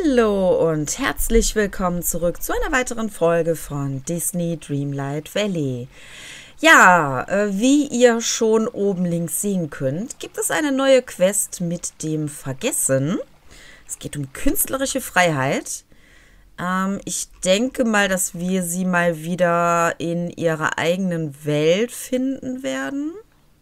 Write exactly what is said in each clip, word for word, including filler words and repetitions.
Hallo und herzlich willkommen zurück zu einer weiteren Folge von Disney Dreamlight Valley. Ja, äh, wie ihr schon oben links sehen könnt, gibt es eine neue Quest mit dem Vergessen. Es geht um künstlerische Freiheit. Ähm, ich denke mal, dass wir sie mal wieder in ihrer eigenen Welt finden werden.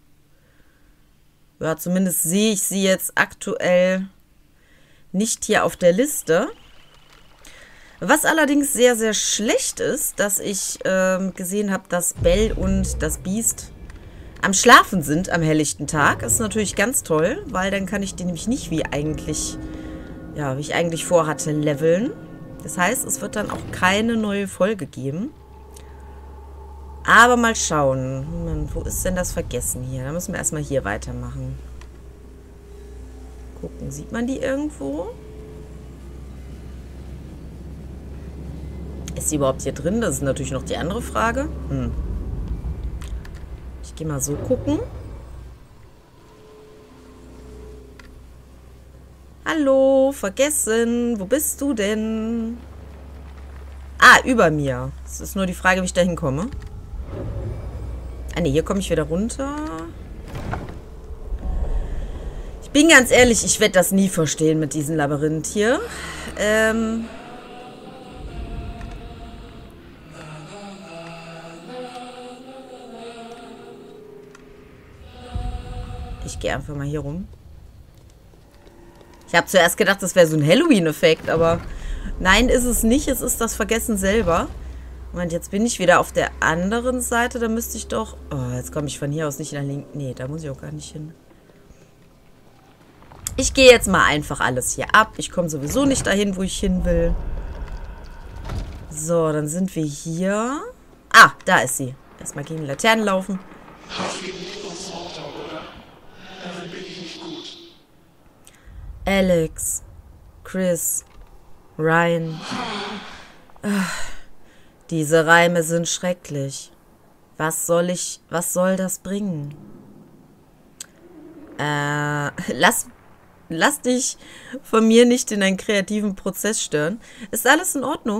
Ja, zumindest sehe ich sie jetzt aktuell nicht hier auf der Liste. Was allerdings sehr, sehr schlecht ist, dass ich ähm, gesehen habe, dass Belle und das Biest am Schlafen sind am helllichten Tag. Das ist natürlich ganz toll, weil dann kann ich die nämlich nicht wie eigentlich, ja, wie ich eigentlich vorhatte, leveln. Das heißt, es wird dann auch keine neue Folge geben. Aber mal schauen. Mann, wo ist denn das Vergessen hier? Da müssen wir erstmal hier weitermachen. Gucken, sieht man die irgendwo? Ist sie überhaupt hier drin? Das ist natürlich noch die andere Frage. Hm. Ich gehe mal so gucken. Hallo, Vergessen. Wo bist du denn? Ah, über mir. Es ist nur die Frage, wie ich da hinkomme. Ah ne, hier komme ich wieder runter. Ich bin ganz ehrlich, ich werde das nie verstehen mit diesem Labyrinth hier. Ähm... Ich gehe einfach mal hier rum. Ich habe zuerst gedacht, das wäre so ein Halloween-Effekt, aber nein, ist es nicht. Es ist das Vergessen selber. Moment, jetzt bin ich wieder auf der anderen Seite. Da müsste ich doch... Oh, jetzt komme ich von hier aus nicht nach links. Nee, da muss ich auch gar nicht hin. Ich gehe jetzt mal einfach alles hier ab. Ich komme sowieso nicht dahin, wo ich hin will. So, dann sind wir hier. Ah, da ist sie. Erstmal gegen die Laternen laufen. Alex, Chris, Ryan. Ach, diese Reime sind schrecklich. Was soll ich, was soll das bringen? Äh, lass, lass dich von mir nicht in einen kreativen Prozess stören. Ist alles in Ordnung?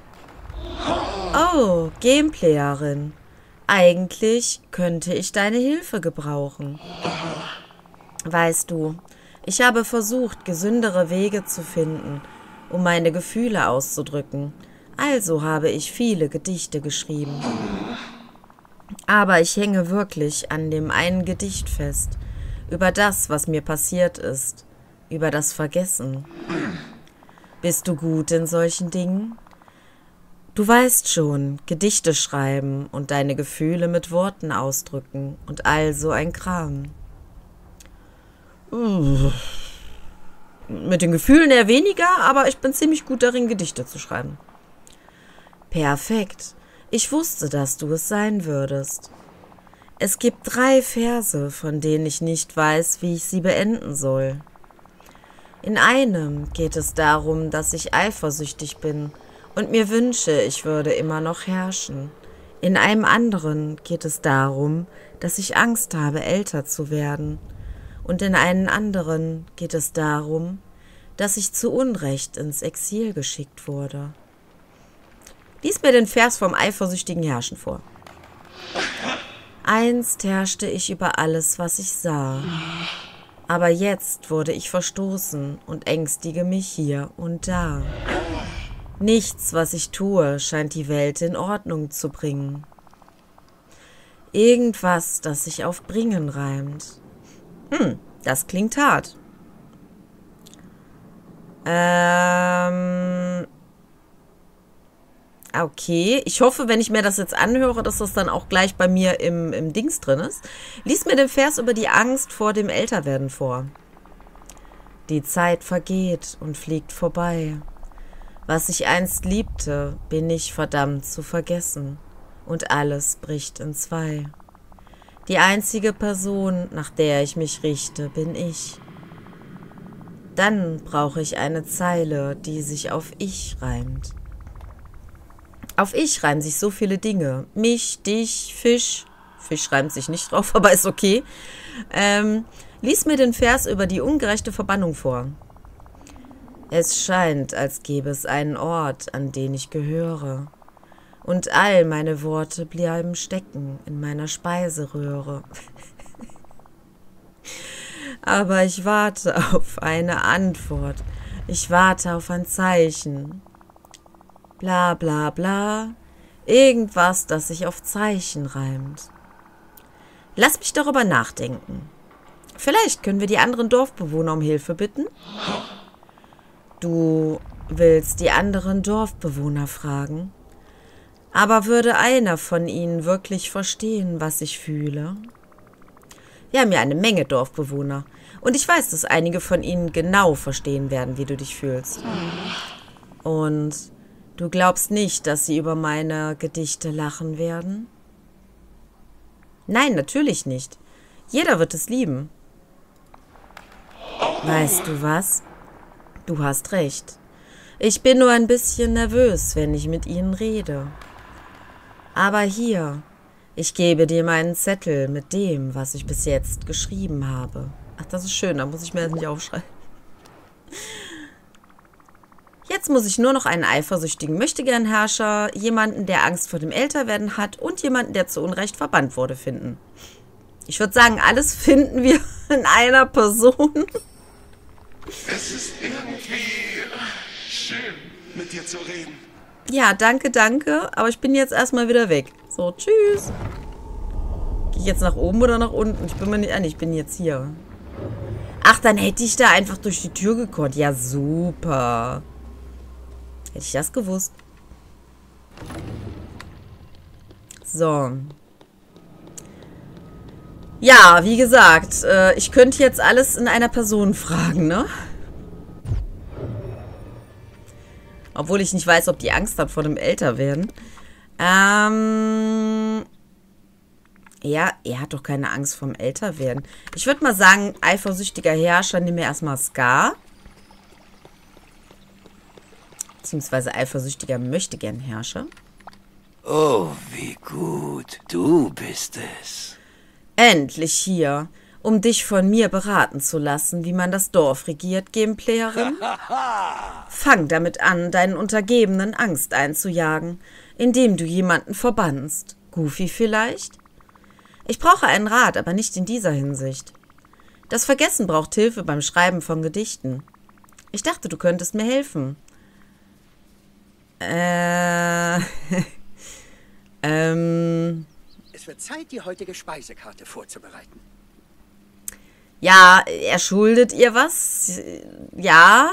Oh, Gameplayerin. Eigentlich könnte ich deine Hilfe gebrauchen. Weißt du, ich habe versucht, gesündere Wege zu finden, um meine Gefühle auszudrücken. Also habe ich viele Gedichte geschrieben. Aber ich hänge wirklich an dem einen Gedicht fest, über das, was mir passiert ist, über das Vergessen. Bist du gut in solchen Dingen? Du weißt schon, Gedichte schreiben und deine Gefühle mit Worten ausdrücken und all so ein Kram. Mit den Gefühlen eher weniger, aber ich bin ziemlich gut darin, Gedichte zu schreiben. Perfekt. Ich wusste, dass du es sein würdest. Es gibt drei Verse, von denen ich nicht weiß, wie ich sie beenden soll. In einem geht es darum, dass ich eifersüchtig bin und mir wünsche, ich würde immer noch herrschen. In einem anderen geht es darum, dass ich Angst habe, älter zu werden. Und in einen anderen geht es darum, dass ich zu Unrecht ins Exil geschickt wurde. Lies mir den Vers vom eifersüchtigen Herrschen vor. Einst herrschte ich über alles, was ich sah. Aber jetzt wurde ich verstoßen und ängstige mich hier und da. Nichts, was ich tue, scheint die Welt in Ordnung zu bringen. Irgendwas, das sich auf bringen reimt. Hm, das klingt hart. Ähm... Okay, ich hoffe, wenn ich mir das jetzt anhöre, dass das dann auch gleich bei mir im, im Dings drin ist. Lies mir den Vers über die Angst vor dem Älterwerden vor. Die Zeit vergeht und fliegt vorbei. Was ich einst liebte, bin ich verdammt zu vergessen. Und alles bricht in zwei. Die einzige Person, nach der ich mich richte, bin ich. Dann brauche ich eine Zeile, die sich auf ich reimt. Auf ich reimen sich so viele Dinge. Mich, dich, Fisch. Fisch reimt sich nicht drauf, aber ist okay. Ähm, lies mir den Vers über die ungerechte Verbannung vor. Es scheint, als gäbe es einen Ort, an den ich gehöre. Und all meine Worte bleiben stecken in meiner Speiseröhre. Aber ich warte auf eine Antwort. Ich warte auf ein Zeichen. Bla bla bla. Irgendwas, das sich auf Zeichen reimt. Lass mich darüber nachdenken. Vielleicht können wir die anderen Dorfbewohner um Hilfe bitten? Du willst die anderen Dorfbewohner fragen? Aber würde einer von ihnen wirklich verstehen, was ich fühle? Wir haben ja eine Menge Dorfbewohner. Und ich weiß, dass einige von ihnen genau verstehen werden, wie du dich fühlst. Und du glaubst nicht, dass sie über meine Gedichte lachen werden? Nein, natürlich nicht. Jeder wird es lieben. Weißt du was? Du hast recht. Ich bin nur ein bisschen nervös, wenn ich mit ihnen rede. Aber hier, ich gebe dir meinen Zettel mit dem, was ich bis jetzt geschrieben habe. Ach, das ist schön, da muss ich mir das nicht aufschreiben. Jetzt muss ich nur noch einen eifersüchtigen Möchtegern-Herrscher, jemanden, der Angst vor dem Älterwerden hat und jemanden, der zu Unrecht verbannt wurde, finden. Ich würde sagen, alles finden wir in einer Person. Es ist irgendwie schön, mit dir zu reden. Ja, danke, danke. Aber ich bin jetzt erstmal wieder weg. So, tschüss. Gehe ich jetzt nach oben oder nach unten? Ich bin mir nicht... Ah, ich bin jetzt hier. Ach, dann hätte ich da einfach durch die Tür gekonnt. Ja, super. Hätte ich das gewusst. So. Ja, wie gesagt, äh, ich könnte jetzt alles in einer Person fragen, ne? Obwohl ich nicht weiß, ob die Angst hat vor dem Älterwerden. Ähm... Ja, er hat doch keine Angst vorm Älterwerden. Ich würde mal sagen, eifersüchtiger Herrscher, nimm mir erstmal Scar. Beziehungsweise eifersüchtiger Möchtegern-Herrscher. Oh, wie gut. Du bist es. Endlich hier, um dich von mir beraten zu lassen, wie man das Dorf regiert, Gameplayerin. Fang damit an, deinen Untergebenen Angst einzujagen, indem du jemanden verbannst. Goofy vielleicht? Ich brauche einen Rat, aber nicht in dieser Hinsicht. Das Vergessen braucht Hilfe beim Schreiben von Gedichten. Ich dachte, du könntest mir helfen. Äh... ähm... Es wird Zeit, die heutige Speisekarte vorzubereiten. Ja, er schuldet ihr was. Ja.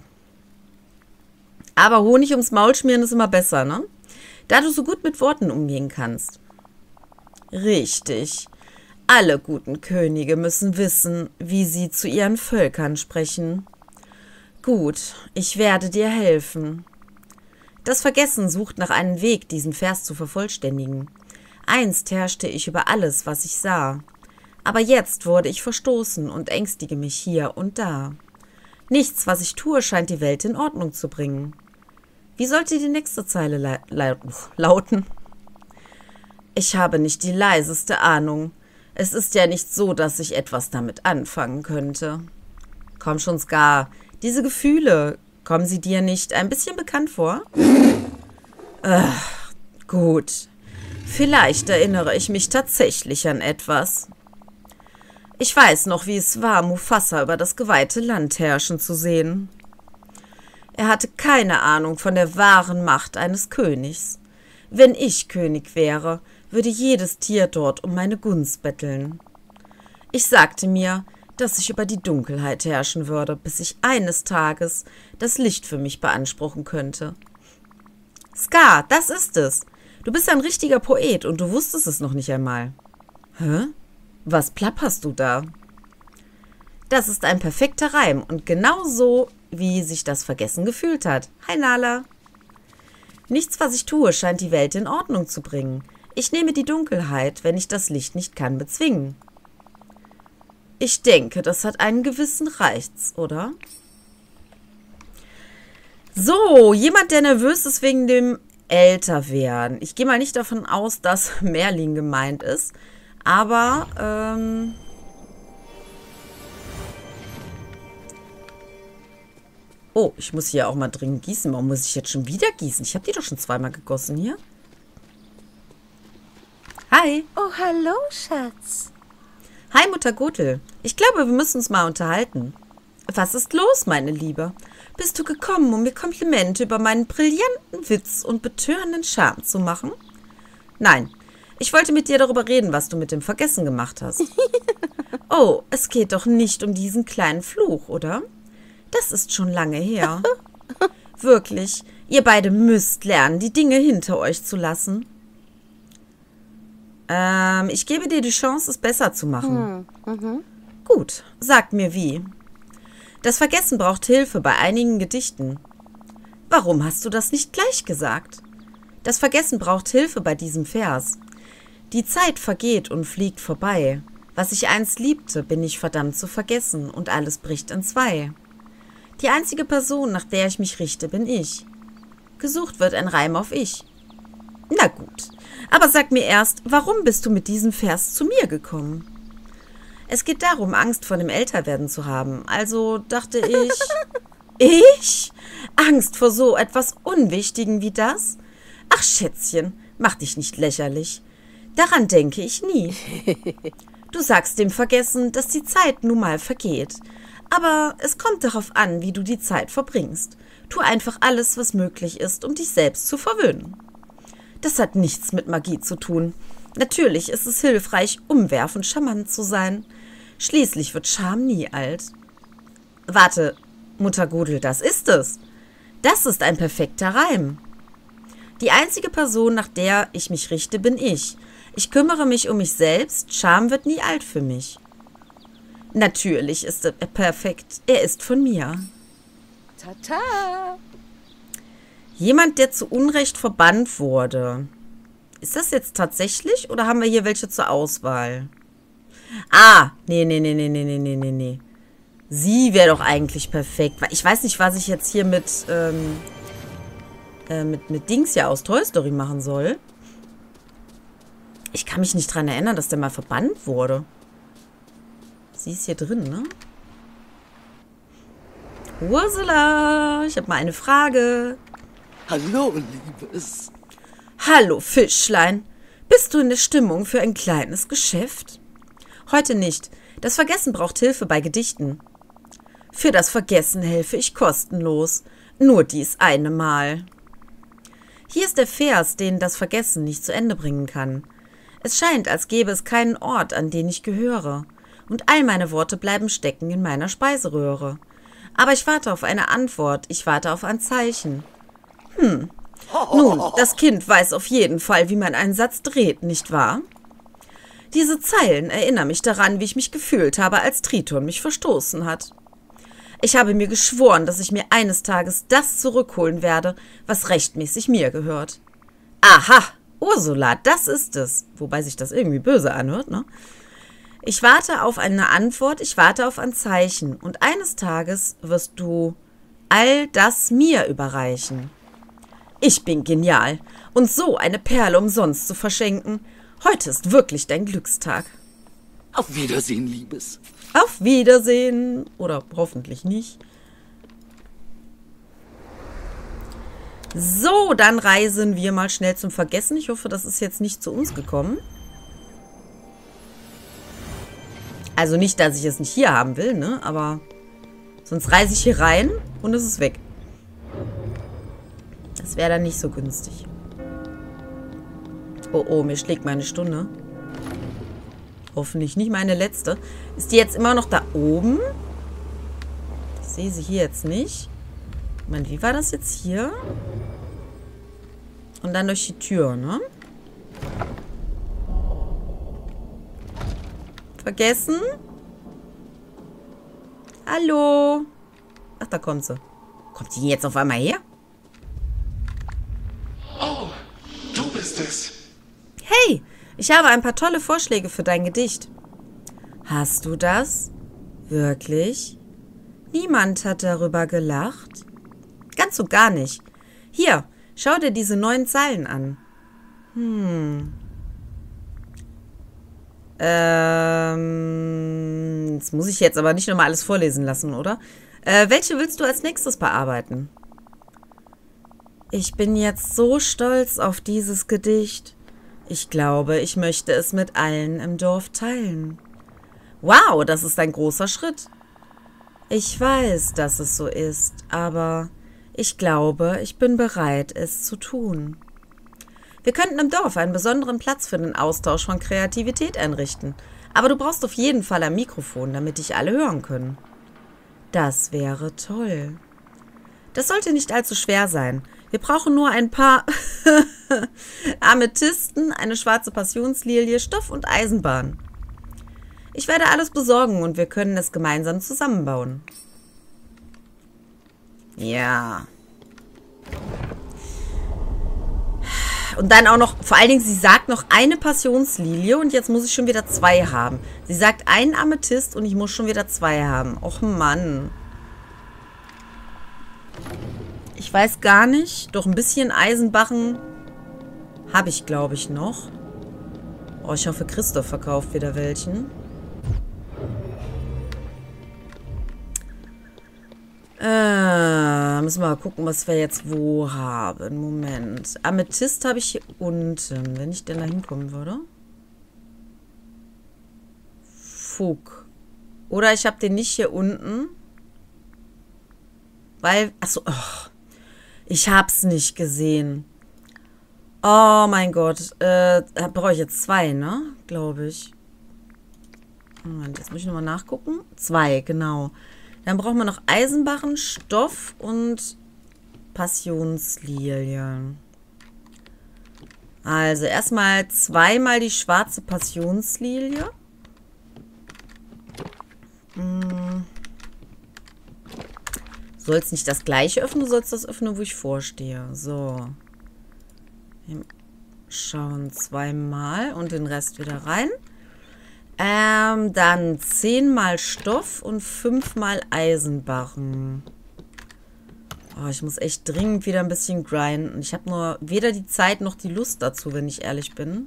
Aber Honig ums Maul schmieren ist immer besser, ne? Da du so gut mit Worten umgehen kannst. Richtig. Alle guten Könige müssen wissen, wie sie zu ihren Völkern sprechen. Gut, ich werde dir helfen. Das Vergessen sucht nach einem Weg, diesen Vers zu vervollständigen. Einst herrschte ich über alles, was ich sah. Aber jetzt wurde ich verstoßen und ängstige mich hier und da. Nichts, was ich tue, scheint die Welt in Ordnung zu bringen. Wie sollte die nächste Zeile la la lauten? Ich habe nicht die leiseste Ahnung. Es ist ja nicht so, dass ich etwas damit anfangen könnte. Komm schon, Scar. Diese Gefühle, kommen sie dir nicht ein bisschen bekannt vor? Ach, gut. Vielleicht erinnere ich mich tatsächlich an etwas. Ich weiß noch, wie es war, Mufasa über das geweihte Land herrschen zu sehen. Er hatte keine Ahnung von der wahren Macht eines Königs. Wenn ich König wäre, würde jedes Tier dort um meine Gunst betteln. Ich sagte mir, dass ich über die Dunkelheit herrschen würde, bis ich eines Tages das Licht für mich beanspruchen könnte. Scar, das ist es. Du bist ein richtiger Poet und du wusstest es noch nicht einmal. Hä? Was plapperst du da? Das ist ein perfekter Reim und genau so, wie sich das Vergessen gefühlt hat. Hi, Nala. Nichts, was ich tue, scheint die Welt in Ordnung zu bringen. Ich nehme die Dunkelheit, wenn ich das Licht nicht kann, bezwingen. Ich denke, das hat einen gewissen Reiz, oder? So, jemand, der nervös ist wegen dem Älterwerden. Ich gehe mal nicht davon aus, dass Merlin gemeint ist, aber ähm, Oh, ich muss hier auch mal dringend gießen. Warum muss ich jetzt schon wieder gießen? Ich habe die doch schon zweimal gegossen hier. Hi. Oh, hallo, Schatz. Hi, Mutter Gothel. Ich glaube, wir müssen uns mal unterhalten. Was ist los, meine Liebe? Bist du gekommen, um mir Komplimente über meinen brillanten Witz und betörenden Charme zu machen? Nein, ich wollte mit dir darüber reden, was du mit dem Vergessen gemacht hast. Oh, es geht doch nicht um diesen kleinen Fluch, oder? Das ist schon lange her. Wirklich, ihr beide müsst lernen, die Dinge hinter euch zu lassen. Ähm, ich gebe dir die Chance, es besser zu machen. Hm, mhm. Gut, sag mir wie. Das Vergessen braucht Hilfe bei einigen Gedichten. Warum hast du das nicht gleich gesagt? Das Vergessen braucht Hilfe bei diesem Vers. Die Zeit vergeht und fliegt vorbei. Was ich einst liebte, bin ich verdammt zu vergessen und alles bricht entzwei. Die einzige Person, nach der ich mich richte, bin ich. Gesucht wird ein Reim auf ich. Na gut, aber sag mir erst, warum bist du mit diesem Vers zu mir gekommen? Es geht darum, Angst vor dem Älterwerden zu haben. Also dachte ich... Ich? Angst vor so etwas Unwichtigem wie das? Ach, Schätzchen, mach dich nicht lächerlich. Daran denke ich nie. Du sagst dem Vergessen, dass die Zeit nun mal vergeht. Aber es kommt darauf an, wie du die Zeit verbringst. Tu einfach alles, was möglich ist, um dich selbst zu verwöhnen. Das hat nichts mit Magie zu tun. Natürlich ist es hilfreich, umwerfend charmant zu sein. Schließlich wird Charme nie alt. Warte, Mutter Gothel, das ist es. Das ist ein perfekter Reim. Die einzige Person, nach der ich mich richte, bin ich. Ich kümmere mich um mich selbst. Charme wird nie alt für mich. Natürlich ist er perfekt. Er ist von mir. Tata. Jemand, der zu Unrecht verbannt wurde. Ist das jetzt tatsächlich oder haben wir hier welche zur Auswahl? Ah, nee, nee, nee, nee, nee, nee, nee, nee, nee. Sie wäre doch eigentlich perfekt. Ich weiß nicht, was ich jetzt hier mit, ähm, äh, mit, mit Dings hier aus Toy Story machen soll. Ich kann mich nicht dran erinnern, dass der mal verbannt wurde. Sie ist hier drin, ne? Ursula, ich habe mal eine Frage. Hallo, Liebes. Hallo, Fischlein. Bist du in der Stimmung für ein kleines Geschäft? Heute nicht. Das Vergessen braucht Hilfe bei Gedichten. Für das Vergessen helfe ich kostenlos. Nur dies eine Mal. Hier ist der Vers, den das Vergessen nicht zu Ende bringen kann. Es scheint, als gäbe es keinen Ort, an den ich gehöre. Und all meine Worte bleiben stecken in meiner Speiseröhre. Aber ich warte auf eine Antwort, ich warte auf ein Zeichen. Hm, nun, das Kind weiß auf jeden Fall, wie man einen Satz dreht, nicht wahr? Diese Zeilen erinnern mich daran, wie ich mich gefühlt habe, als Triton mich verstoßen hat. Ich habe mir geschworen, dass ich mir eines Tages das zurückholen werde, was rechtmäßig mir gehört. Aha, Ursula, das ist es. Wobei sich das irgendwie böse anhört, ne? Ich warte auf eine Antwort, ich warte auf ein Zeichen. Und eines Tages wirst du all das mir überreichen. Ich bin genial. Und so eine Perle umsonst zu verschenken, heute ist wirklich dein Glückstag. Auf Wiedersehen, Liebes. Auf Wiedersehen. Oder hoffentlich nicht. So, dann reisen wir mal schnell zum Vergessen. Ich hoffe, das ist jetzt nicht zu uns gekommen. Also nicht, dass ich es nicht hier haben will, ne? Aber sonst reise ich hier rein und es ist weg. Das wäre dann nicht so günstig. Oh, oh, mir schlägt meine Stunde. Hoffentlich nicht meine letzte. Ist die jetzt immer noch da oben? Ich sehe sie hier jetzt nicht. Moment, wie war das jetzt hier? Und dann durch die Tür, ne? Vergessen? Hallo? Ach, da kommt sie. Kommt die jetzt auf einmal her? Oh, du bist es. Hey, ich habe ein paar tolle Vorschläge für dein Gedicht. Hast du das? Wirklich? Niemand hat darüber gelacht? Ganz und gar nicht. Hier, schau dir diese neuen Zeilen an. Hm. Ähm, das muss ich jetzt aber nicht nochmal alles vorlesen lassen, oder? Äh, welche willst du als nächstes bearbeiten? Ich bin jetzt so stolz auf dieses Gedicht. Ich glaube, ich möchte es mit allen im Dorf teilen. Wow, das ist ein großer Schritt. Ich weiß, dass es so ist, aber ich glaube, ich bin bereit, es zu tun. Wir könnten im Dorf einen besonderen Platz für den Austausch von Kreativität einrichten. Aber du brauchst auf jeden Fall ein Mikrofon, damit dich alle hören können. Das wäre toll. Das sollte nicht allzu schwer sein. Wir brauchen nur ein paar Amethysten, eine schwarze Passionslilie, Stoff und Eisenbahn. Ich werde alles besorgen und wir können es gemeinsam zusammenbauen. Ja. Und dann auch noch, vor allen Dingen, sie sagt noch eine Passionslilie und jetzt muss ich schon wieder zwei haben. Sie sagt einen Amethyst und ich muss schon wieder zwei haben. Och Mann. Ich weiß gar nicht. Doch ein bisschen Eisenbarren habe ich, glaube ich, noch. Oh, ich hoffe, Christoph verkauft wieder welchen. Äh, müssen wir mal gucken, was wir jetzt wo haben. Moment. Amethyst habe ich hier unten. Wenn ich denn da hinkommen würde. Fug. Oder ich habe den nicht hier unten. Weil, achso, oh, ich hab's nicht gesehen. Oh mein Gott. Äh, brauche ich jetzt zwei, ne? Glaube ich. Moment, jetzt muss ich nochmal nachgucken. Zwei, genau. Dann brauchen wir noch Eisenbarren, Stoff und Passionslilie. Also erstmal zweimal die schwarze Passionslilie. Hm. Du sollst nicht das gleiche öffnen, du sollst das öffnen, wo ich vorstehe. So. Wir schauen zweimal und den Rest wieder rein. Ähm, dann zehnmal Stoff und fünfmal Eisenbarren. Oh, ich muss echt dringend wieder ein bisschen grinden. Ich habe nur weder die Zeit noch die Lust dazu, wenn ich ehrlich bin.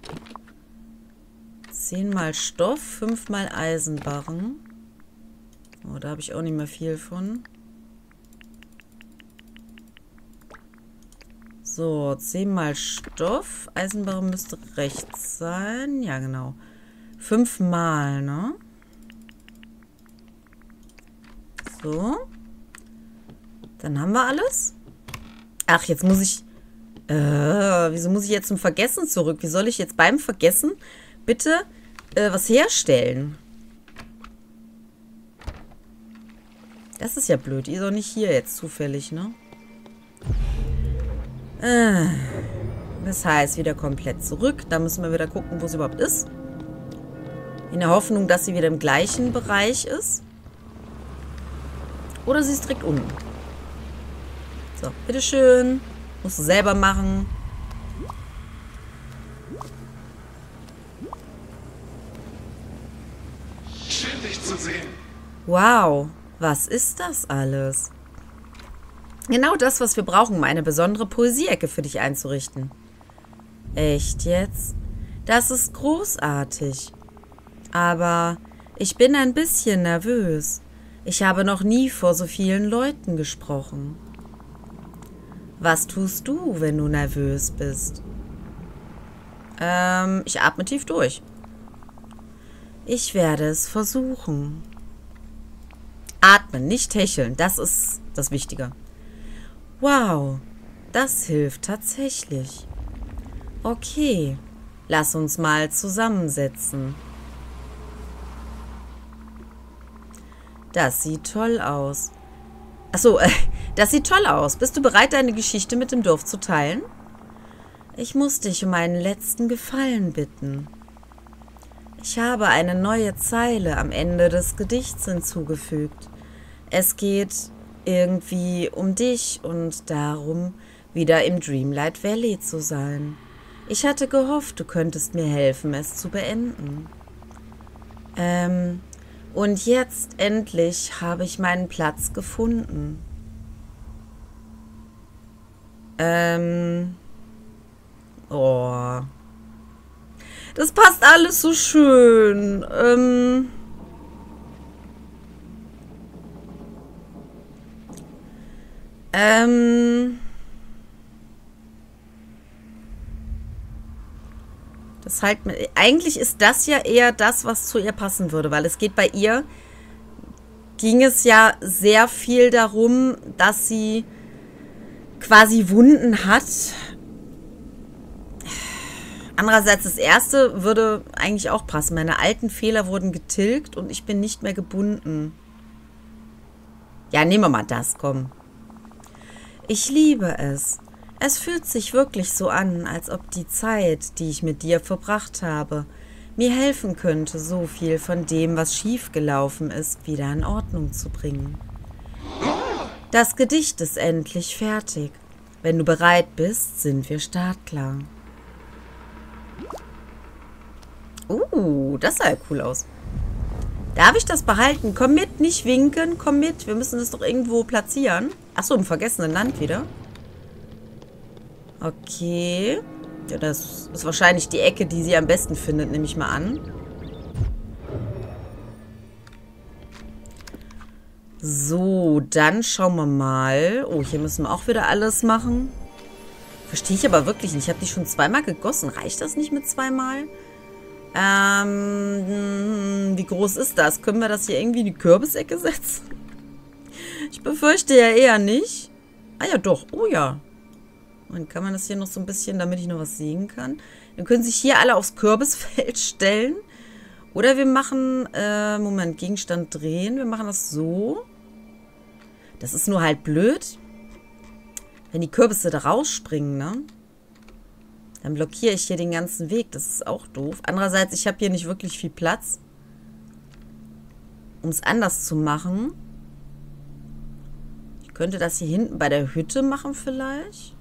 zehnmal Stoff, fünfmal Eisenbarren. Oh, da habe ich auch nicht mehr viel von. So, zehnmal Stoff. Eisenbarren müsste rechts sein. Ja, genau. Fünfmal, ne? So. Dann haben wir alles. Ach, jetzt muss ich... Äh, wieso muss ich jetzt zum Vergessen zurück? Wie soll ich jetzt beim Vergessen bitte äh, was herstellen? Das ist ja blöd. Ihr ist doch nicht hier jetzt zufällig, ne? Äh, das heißt, wieder komplett zurück. Da müssen wir wieder gucken, wo sie überhaupt ist. In der Hoffnung, dass sie wieder im gleichen Bereich ist. Oder sie ist direkt unten. So, bitteschön. Musst du selber machen. Schön, dich zu sehen. Wow, was ist das alles? Genau das, was wir brauchen, um eine besondere Poesieecke für dich einzurichten. Echt jetzt? Das ist großartig. Aber ich bin ein bisschen nervös. Ich habe noch nie vor so vielen Leuten gesprochen. Was tust du, wenn du nervös bist? Ähm, ich atme tief durch. Ich werde es versuchen. Atmen, nicht hecheln, das ist das Wichtige. Wow, das hilft tatsächlich. Okay, lass uns mal zusammensetzen. Das sieht toll aus. Achso, äh, das sieht toll aus. Bist du bereit, deine Geschichte mit dem Dorf zu teilen? Ich muss dich um einen letzten Gefallen bitten. Ich habe eine neue Zeile am Ende des Gedichts hinzugefügt. Es geht irgendwie um dich und darum, wieder im Dreamlight Valley zu sein. Ich hatte gehofft, du könntest mir helfen, es zu beenden. Ähm, und jetzt endlich habe ich meinen Platz gefunden. Ähm, oh. Das passt alles so schön. Ähm... Ähm... Das halt, eigentlich ist das ja eher das, was zu ihr passen würde, weil es geht bei ihr, ging es ja sehr viel darum, dass sie quasi Wunden hat. Andererseits, das erste würde eigentlich auch passen. Meine alten Fehler wurden getilgt und ich bin nicht mehr gebunden. Ja, nehmen wir mal das, komm. Ich liebe es. Es fühlt sich wirklich so an, als ob die Zeit, die ich mit dir verbracht habe, mir helfen könnte, so viel von dem, was schiefgelaufen ist, wieder in Ordnung zu bringen. Das Gedicht ist endlich fertig. Wenn du bereit bist, sind wir startklar. Uh, das sah ja cool aus. Darf ich das behalten? Komm mit, nicht winken, komm mit. Wir müssen das doch irgendwo platzieren. Achso, im vergessenen Land wieder. Okay. Ja, das ist wahrscheinlich die Ecke, die sie am besten findet, nehme ich mal an. So, dann schauen wir mal. Oh, hier müssen wir auch wieder alles machen. Verstehe ich aber wirklich nicht. Ich habe die schon zweimal gegossen. Reicht das nicht mit zweimal? Ähm, wie groß ist das? Können wir das hier irgendwie in die Kürbisecke setzen? Ich befürchte ja eher nicht. Ah ja, doch. Oh ja. Dann kann man das hier noch so ein bisschen, damit ich noch was sehen kann. Dann können sich hier alle aufs Kürbisfeld stellen. Oder wir machen, äh, Moment, Gegenstand drehen. Wir machen das so. Das ist nur halt blöd. Wenn die Kürbisse da rausspringen, ne? Dann blockiere ich hier den ganzen Weg. Das ist auch doof. Andererseits, ich habe hier nicht wirklich viel Platz. Um es anders zu machen. Ich könnte das hier hinten bei der Hütte machen vielleicht.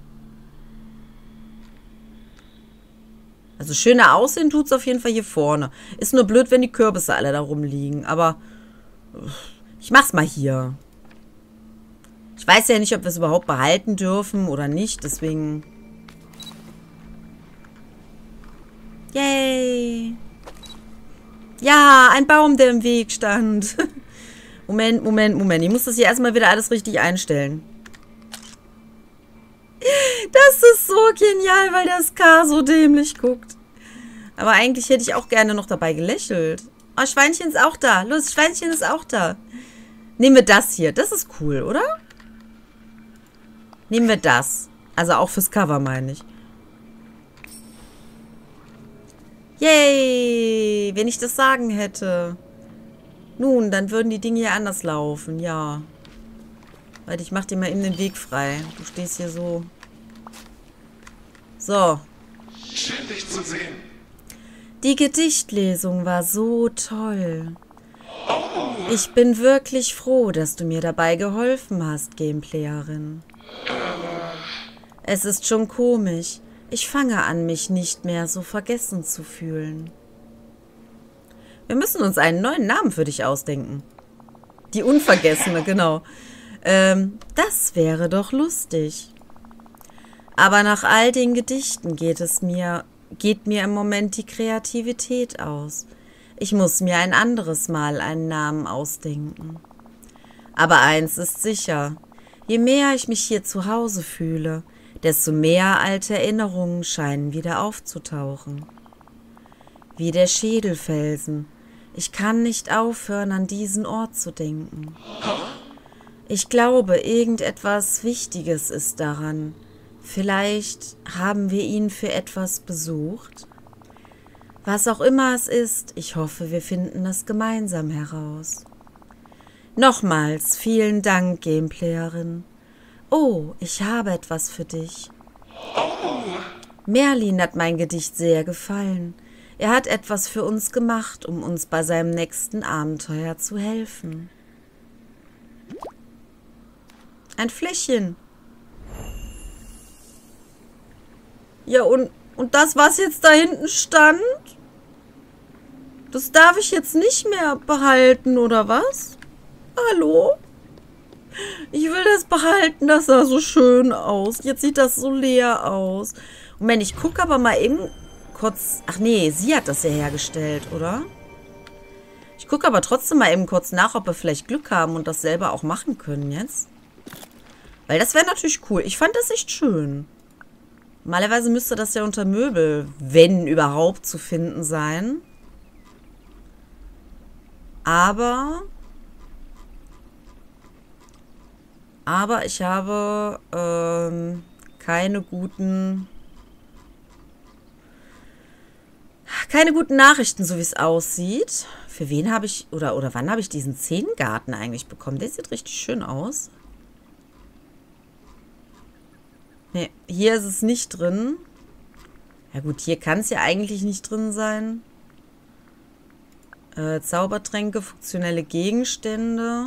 Also schöner aussehen tut es auf jeden Fall hier vorne. Ist nur blöd, wenn die Kürbisse alle da rumliegen. Aber ich mach's mal hier. Ich weiß ja nicht, ob wir es überhaupt behalten dürfen oder nicht. Deswegen... Yay! Ja, ein Baum, der im Weg stand. Moment, Moment, Moment. Ich muss das hier erstmal wieder alles richtig einstellen. Das ist so genial, weil das K so dämlich guckt. Aber eigentlich hätte ich auch gerne noch dabei gelächelt. Oh, Schweinchen ist auch da. Los, Schweinchen ist auch da. Nehmen wir das hier. Das ist cool, oder? Nehmen wir das. Also auch fürs Cover, meine ich. Yay! Wenn ich das sagen hätte. Nun, dann würden die Dinge hier anders laufen, ja. Weil ich mach dir mal eben den Weg frei. Du stehst hier so. So. Schön, dich zu sehen. Die Gedichtlesung war so toll. Ich bin wirklich froh, dass du mir dabei geholfen hast, Gameplayerin. Es ist schon komisch. Ich fange an, mich nicht mehr so vergessen zu fühlen. Wir müssen uns einen neuen Namen für dich ausdenken. Die Unvergessene, genau. Ähm, das wäre doch lustig. Aber nach all den Gedichten geht es mir, geht mir im Moment die Kreativität aus. Ich muss mir ein anderes Mal einen Namen ausdenken. Aber eins ist sicher. Je mehr ich mich hier zu Hause fühle, desto mehr alte Erinnerungen scheinen wieder aufzutauchen. Wie der Schädelfelsen. Ich kann nicht aufhören, an diesen Ort zu denken. Ich glaube, irgendetwas Wichtiges ist daran. Vielleicht haben wir ihn für etwas besucht. Was auch immer es ist, ich hoffe, wir finden es gemeinsam heraus. Nochmals vielen Dank, Gameplayerin. Oh, ich habe etwas für dich. Merlin hat mein Gedicht sehr gefallen. Er hat etwas für uns gemacht, um uns bei seinem nächsten Abenteuer zu helfen. Ein Fläschchen. Ja, und, und das, was jetzt da hinten stand, das darf ich jetzt nicht mehr behalten, oder was? Hallo? Ich will das behalten, das sah so schön aus. Jetzt sieht das so leer aus. Moment, ich gucke aber mal eben kurz... Ach nee, sie hat das ja hergestellt, oder? Ich gucke aber trotzdem mal eben kurz nach, ob wir vielleicht Glück haben und das selber auch machen können jetzt. Weil das wäre natürlich cool. Ich fand das echt schön. Normalerweise müsste das ja unter Möbel, wenn überhaupt, zu finden sein. Aber... Aber ich habe ähm, keine guten... Keine guten Nachrichten, so wie es aussieht. Für wen habe ich... Oder, oder wann habe ich diesen Zehn-Garten eigentlich bekommen? Der sieht richtig schön aus. Ne, hier ist es nicht drin. Ja gut, hier kann es ja eigentlich nicht drin sein. Äh, Zaubertränke, funktionelle Gegenstände.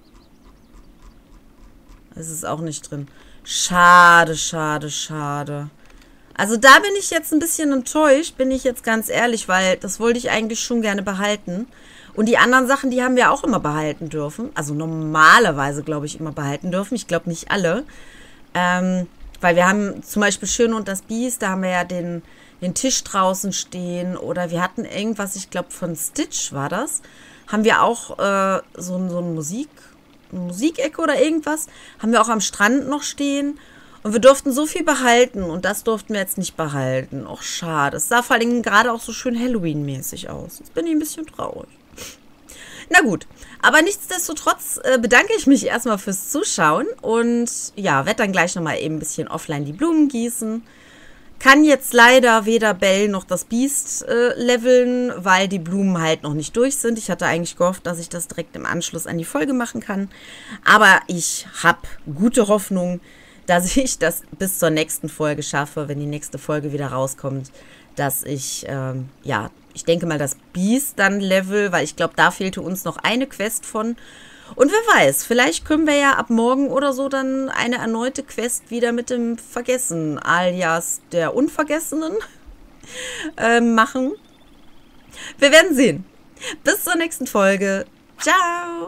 Es ist auch nicht drin. Schade, schade, schade. Also da bin ich jetzt ein bisschen enttäuscht, bin ich jetzt ganz ehrlich, weil das wollte ich eigentlich schon gerne behalten. Und die anderen Sachen, die haben wir auch immer behalten dürfen. Also normalerweise, glaube ich, immer behalten dürfen. Ich glaube nicht alle. Ähm... Weil wir haben zum Beispiel Schön und das Biest, da haben wir ja den, den Tisch draußen stehen. Oder wir hatten irgendwas, ich glaube von Stitch war das. Haben wir auch äh, so, so ein Musik, eine Musikecke oder irgendwas. Haben wir auch am Strand noch stehen. Und wir durften so viel behalten. Und das durften wir jetzt nicht behalten. Och, schade. Es sah vor allem gerade auch so schön Halloween-mäßig aus. Jetzt bin ich ein bisschen traurig. Na gut, aber nichtsdestotrotz äh, bedanke ich mich erstmal fürs Zuschauen und ja, werde dann gleich nochmal eben ein bisschen offline die Blumen gießen. Kann jetzt leider weder Belle noch das Biest äh, leveln, weil die Blumen halt noch nicht durch sind. Ich hatte eigentlich gehofft, dass ich das direkt im Anschluss an die Folge machen kann. Aber ich habe gute Hoffnung, dass ich das bis zur nächsten Folge schaffe, wenn die nächste Folge wieder rauskommt, dass ich, ähm, ja, ich denke mal, das Biest dann level, weil ich glaube, da fehlte uns noch eine Quest von. Und wer weiß, vielleicht können wir ja ab morgen oder so dann eine erneute Quest wieder mit dem Vergessen, alias der Unvergessenen, äh, machen. Wir werden sehen. Bis zur nächsten Folge. Ciao!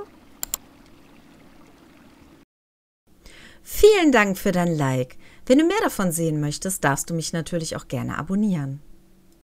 Vielen Dank für dein Like. Wenn du mehr davon sehen möchtest, darfst du mich natürlich auch gerne abonnieren.